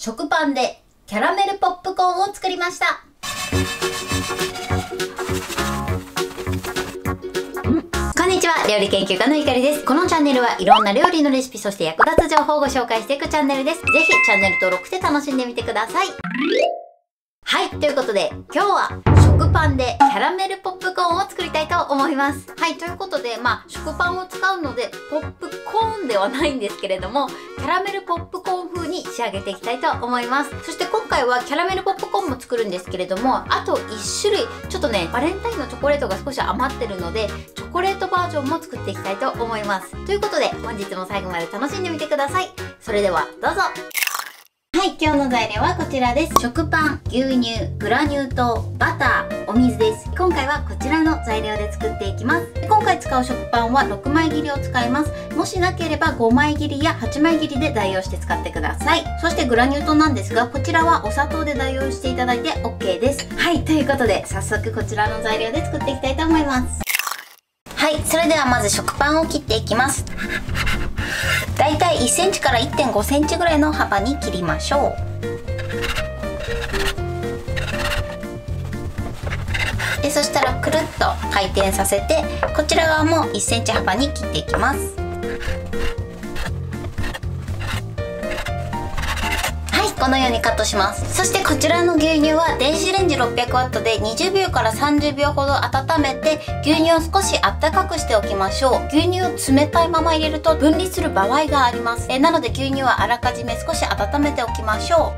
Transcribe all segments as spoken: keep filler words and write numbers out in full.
食パンでキャラメルポップコーンを作りました。こんにちは、料理研究家のゆかりです。このチャンネルはいろんな料理のレシピ、そして役立つ情報をご紹介していくチャンネルです。ぜひチャンネル登録して楽しんでみてください。はい、ということで今日は食パンでキャラメルポップコーンを作りたいと思います。はい、ということでまあ食パンを使うのでポップコーンではないんですけれども、キャラメルポップコーン風に仕上げていきたいと思います。そして今回はキャラメルポップコーンも作るんですけれども、あといっしゅるいちょっとねバレンタインのチョコレートが少し余ってるので、チョコレートバージョンも作っていきたいと思います。ということで本日も最後まで楽しんでみてください。それではどうぞ。はい、今日の材料はこちらです。食パン、牛乳、グラニュー糖、バター、お水です。今回はこちらの材料で作っていきます。今回使う食パンはろくまい切りを使います。もしなければごまい切りやはちまい切りで代用して使ってください。そしてグラニュー糖なんですが、こちらはお砂糖で代用していただいて オーケー です。はい、ということで早速こちらの材料で作っていきたいと思います。はい、それではまず食パンを切っていきます。だいたいいっセンチからいってんごセンチぐらいの幅に切りましょう。でそしたらくるっと回転させて、こちら側もいっセンチ幅に切っていきます。このようにカットします。そしてこちらの牛乳は電子レンジろっぴゃくワットでにじゅうびょうからさんじゅうびょうほど温めて、牛乳を少しあったかくしておきましょう。牛乳を冷たいまま入れると分離する場合があります。えなので牛乳はあらかじめ少し温めておきましょ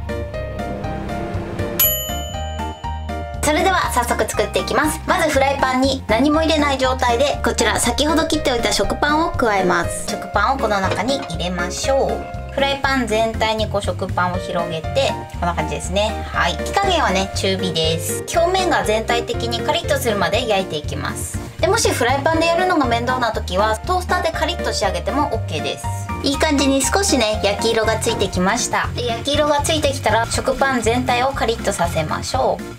う。それでは早速作っていきます。まずフライパンに何も入れない状態で、こちら先ほど切っておいた食パンを加えます。食パンをこの中に入れましょう。フライパン全体にこう食パンを広げて、こんな感じですね。はい、火加減はね中火です。表面が全体的にカリッとするまで焼いていきます。でもしフライパンでやるのが面倒な時はトースターでカリッと仕上げても オーケー です。いい感じに少しね焼き色がついてきました。で焼き色がついてきたら食パン全体をカリッとさせましょう。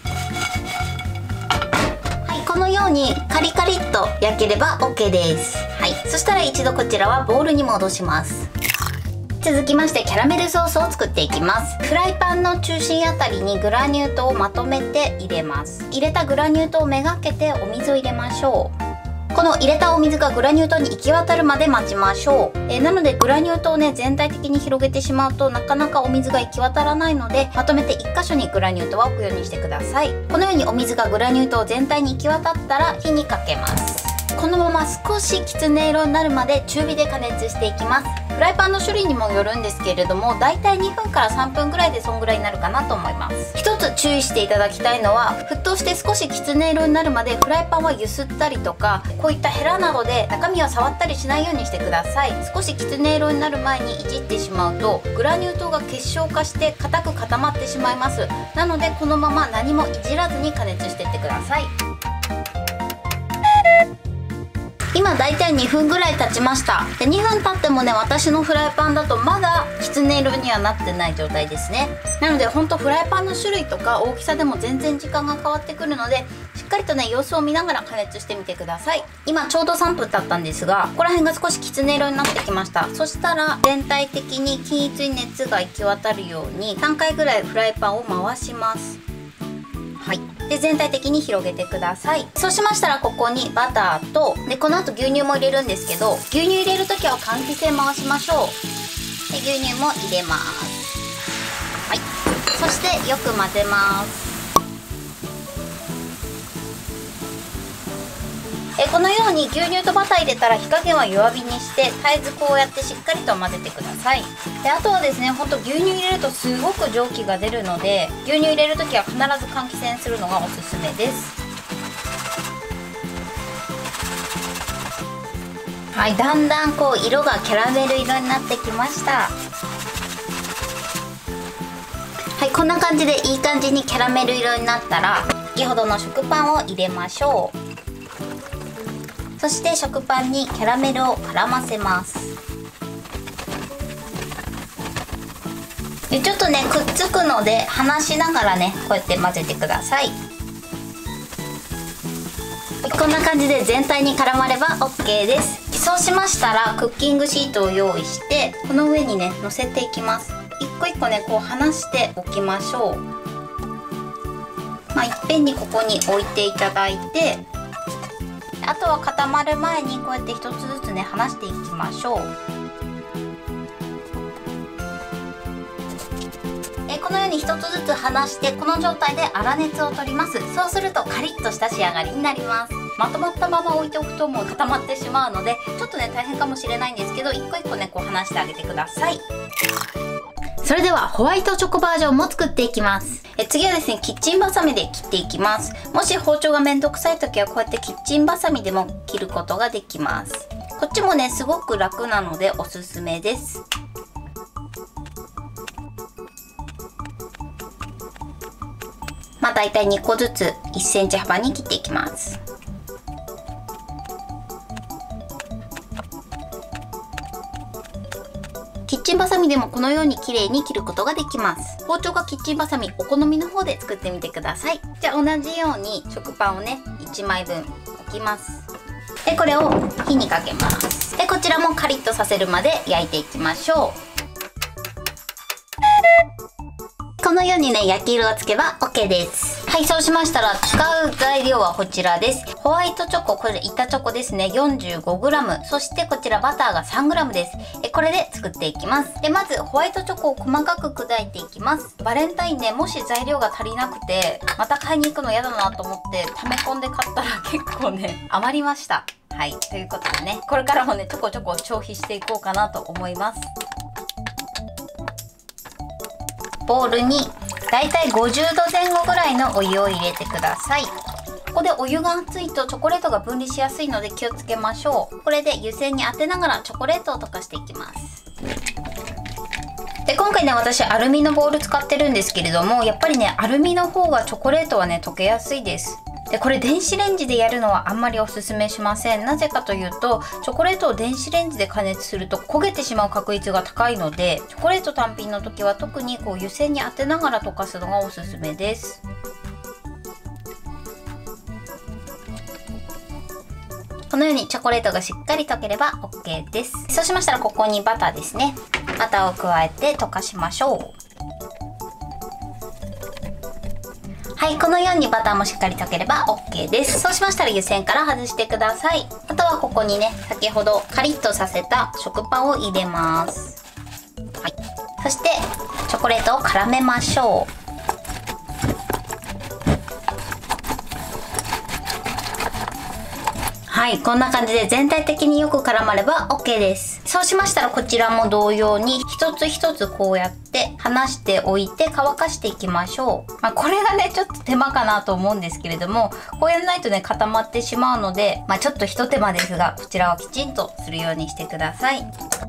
このようにカリカリっと焼ければ オーケー です。はい、そしたら一度こちらはボウルに戻します。続きましてキャラメルソースを作っていきます。フライパンの中心あたりにグラニュー糖をまとめて入れます。入れたグラニュー糖をめがけてお水を入れましょう。この入れたお水がグラニュー糖に行き渡るまで待ちましょう。えー、なのでグラニュー糖をね全体的に広げてしまうとなかなかお水が行き渡らないので、まとめていっ箇所にグラニュー糖は置くようにしてください。このようにお水がグラニュー糖全体に行き渡ったら火にかけます。このまま少しきつね色になるまで中火で加熱していきます。フライパンの種類にもよるんですけれども、だいたいにふんからさんぷんぐらいでそんぐらいになるかなと思います。一つ注意していただきたいのは、沸騰して少しきつね色になるまでフライパンは揺すったりとか、こういったヘラなどで中身を触ったりしないようにしてください。少しきつね色になる前にいじってしまうとグラニュー糖が結晶化して硬く固まってしまいます。なのでこのまま何もいじらずに加熱していってください。今だいたいにふんぐらい経ちました。でにふん経ってもね、私のフライパンだとまだきつね色にはなってない状態ですね。なのでほんとフライパンの種類とか大きさでも全然時間が変わってくるので、しっかりとね様子を見ながら加熱してみてください。今ちょうどさんぷん経ったんですが、ここら辺が少しきつね色になってきました。そしたら全体的に均一に熱が行き渡るようにさんかいぐらいフライパンを回します。はい、で全体的に広げてください。そうしましたらここにバターと、でこの後牛乳も入れるんですけど、牛乳入れる時は換気扇回しましょう。で牛乳も入れます。はい、そしてよく混ぜます。えこのように牛乳とバター入れたら火加減は弱火にして、絶えずこうやってしっかりと混ぜてください。であとはですね、ほんと牛乳入れるとすごく蒸気が出るので、牛乳入れる時は必ず換気扇するのがおすすめです。はい、だんだんこう色がキャラメル色になってきました。はい、こんな感じでいい感じにキャラメル色になったら、先ほどの食パンを入れましょう。そして食パンにキャラメルを絡ませます。でちょっとねくっつくので離しながらねこうやって混ぜてください。こんな感じで全体に絡まれば オーケー です。そうしましたらクッキングシートを用意して、この上にね乗せていきます。いっ個一個ねこう離しておきましょう。まあいっぺんにここに置いていただいて、あとは固まる前にこうやって一つずつね離していきましょう。えこのように一つずつ離して、この状態で粗熱を取ります。そうするとカリッとした仕上がりになります。まとまったまま置いておくともう固まってしまうので、ちょっとね大変かもしれないんですけど、一個一個ねこう離してあげてください。それではホワイトチョコバージョンも作っていきます。え次はですね、キッチンバサミで切っていきます。もし包丁がめんどくさい時はこうやってキッチンバサミでも切ることができます。こっちもねすごく楽なのでおすすめです。まあだいたいにこずついっセンチ幅に切っていきます。キッチンバサミでもこのように綺麗に切ることができます。包丁がキッチンバサミお好みの方で作ってみてください。じゃあ同じように食パンをねいちまいぶん置きます。でこれを火にかけます。でこちらもカリッとさせるまで焼いていきましょう。このようにね焼き色がつけば オーケー です。はい、そうしましたら使う材料はこちらです。ホワイトチョコ、これ板チョコですね よんじゅうごグラム、 そしてこちらバターが さんグラム です。えこれで作っていきます。でまずホワイトチョコを細かく砕いていきます。バレンタインね、もし材料が足りなくてまた買いに行くの嫌だなと思って溜め込んで買ったら結構ね余りました。はい、ということでね、これからもねちょこちょこ消費していこうかなと思います。ボウルにだいたいごじゅうどぜん後ぐらいのお湯を入れてください。ここでお湯が熱いとチョコレートが分離しやすいので気をつけましょう。これで湯煎に当てながらチョコレートを溶かしていきます。で今回ね私アルミのボウル使ってるんですけれども、やっぱりねアルミの方がチョコレートはね溶けやすいです。でこれ電子レンジでやるのはあんまりおすすめしません。なぜかというとチョコレートを電子レンジで加熱すると焦げてしまう確率が高いので、チョコレート単品の時は特にこう湯煎に当てながら溶かすのがおすすめです。このようにチョコレートがしっかり溶ければ オーケー です。そうしましたらここにバターですね。バターを加えて溶かしましょう。はい、このようにバターもしっかり溶ければ オーケー です。そうしましたら湯煎から外してください。あとはここにね、先ほどカリッとさせた食パンを入れます。はい。そしてチョコレートを絡めましょう。はい、こんな感じで全体的によく絡まれば オーケー です。そうしましたらこちらも同様に一つ一つこうやって離しておいて乾かしていきましょう。まあ、これがねちょっと手間かなと思うんですけれども、こうやらないとね固まってしまうので、まあ、ちょっと一手間ですがこちらはきちんとするようにしてください。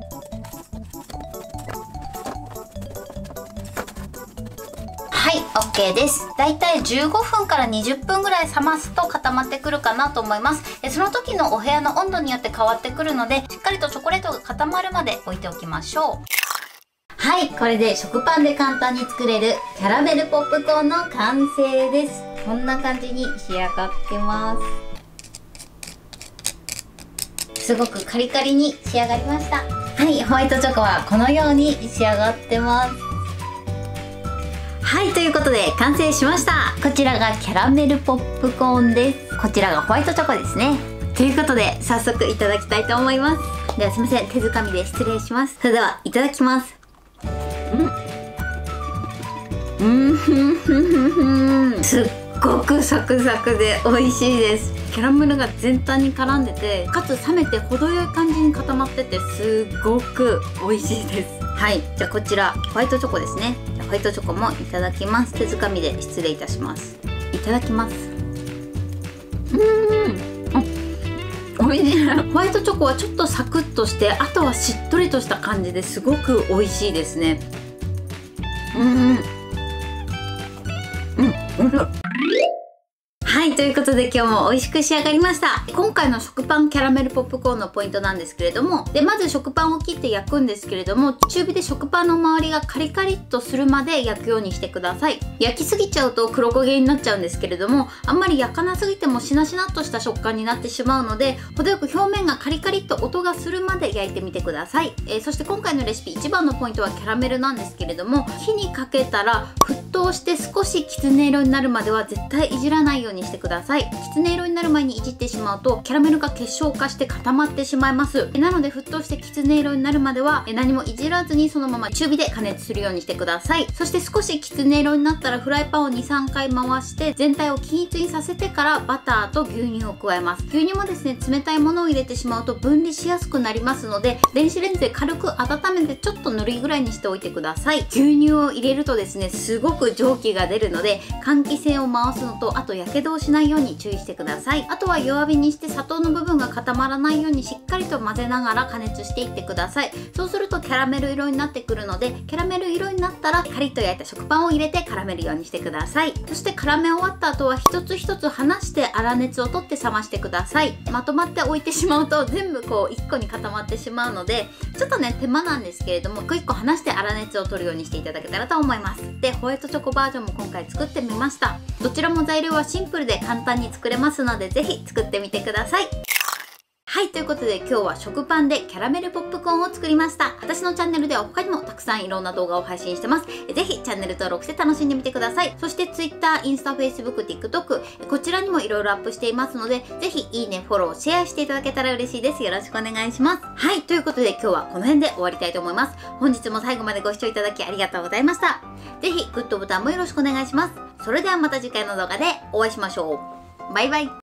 はい、オーケー です。だいたいじゅうごふんからにじゅっぷんぐらい冷ますと固まってくるかなと思います。その時のお部屋の温度によって変わってくるので、しっかりとチョコレートが固まるまで置いておきましょう。はい、これで食パンで簡単に作れるキャラメルポップコーンの完成です。こんな感じに仕上がってます。すごくカリカリに仕上がりました。はい、ホワイトチョコはこのように仕上がってます。はい、ということで完成しました。こちらがキャラメルポップコーンです。こちらがホワイトチョコですね。ということで早速いただきたいと思います。ではすいません、手づかみで失礼します。それではいただきます。うんうんふんふんふんふん、すっごくサクサクで美味しいです。キャラメルが全体に絡んでて、かつ冷めて程よい感じに固まっててすっごく美味しいです。はい、じゃあこちらホワイトチョコですね。ホワイトチョコもいただきます。手づかみで失礼いたします。いただきます。うーん、あ、美味しい。ホワイトチョコはちょっとサクッとして、あとはしっとりとした感じですごく美味しいですね。うんうんうん、うん。ははい、ということで今日も美味しく仕上がりました。今回の食パンキャラメルポップコーンのポイントなんですけれども、でまず食パンを切って焼くんですけれども、中火で食パンの周りがカリカリっとするまで焼くようにしてください。焼きすぎちゃうと黒焦げになっちゃうんですけれども、あんまり焼かなすぎてもしなしなっとした食感になってしまうので、程よく表面がカリカリっと音がするまで焼いてみてください。えー、そして今回のレシピ一番のポイントはキャラメルなんですけれども、火にかけたら沸騰して少しきつね色になるまでは絶対いじらないようにしてください。きつね色になる前にいじってしまうとキャラメルが結晶化して固まってしまいます。なので沸騰してきつね色になるまでは何もいじらずにそのまま中火で加熱するようにしてください。そして少しきつね色になったらフライパンをにさんかい回して全体を均一にさせてからバターと牛乳を加えます。牛乳もですね、冷たいものを入れてしまうと分離しやすくなりますので、電子レンジで軽く温めてちょっとぬるいぐらいにしておいてください。牛乳を入れるとですね、すごく蒸気が出るので換気扇を回すのと、あとやけどをしないように注意してください。あとは弱火にして砂糖の部分が固まらないようにしっかりと混ぜながら加熱していってください。そうするとキャラメル色になってくるので、キャラメル色になったらカリッと焼いた食パンを入れて絡めるようにしてください。そして絡め終わった後は一つ一つ離して粗熱を取って冷ましてください。まとまって置いてしまうと全部こういっこに固まってしまうので、ちょっとね手間なんですけれども、一個一個離して粗熱を取るようにしていただけたらと思います。でホワイトチョコバージョンも今回作ってみました。どちらも材料はシンプルで簡単に作れますので、ぜひ作ってみてください。はい、ということで今日は食パンでキャラメルポップコーンを作りました。私のチャンネルでは他にもたくさんいろんな動画を配信してます。ぜひチャンネル登録して楽しんでみてください。そして Twitter、インスタ、Facebook、TikTok、こちらにもいろいろアップしていますので、ぜひいいね、フォロー、シェアしていただけたら嬉しいです。よろしくお願いします。はい、ということで今日はこの辺で終わりたいと思います。本日も最後までご視聴いただきありがとうございました。ぜひグッドボタンもよろしくお願いします。それではまた次回の動画でお会いしましょう。バイバイ。